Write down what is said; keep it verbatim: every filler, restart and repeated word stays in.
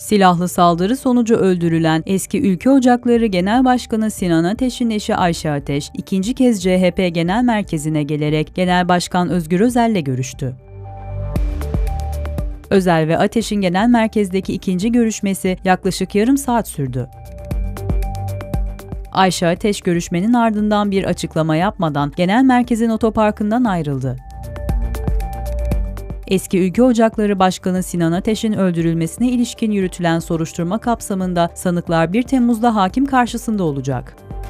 Silahlı saldırı sonucu öldürülen eski Ülke Ocakları Genel Başkanı Sinan Ateş'in eşi Ayşe Ateş, ikinci kez C H P Genel Merkezi'ne gelerek Genel Başkan Özgür Özel'le görüştü. Özel ve Ateş'in genel merkezdeki ikinci görüşmesi yaklaşık yarım saat sürdü. Ayşe Ateş görüşmenin ardından bir açıklama yapmadan genel merkezin otoparkından ayrıldı. Eski Ülke Ocakları Başkanı Sinan Ateş'in öldürülmesine ilişkin yürütülen soruşturma kapsamında sanıklar bir Temmuz'da hakim karşısında olacak.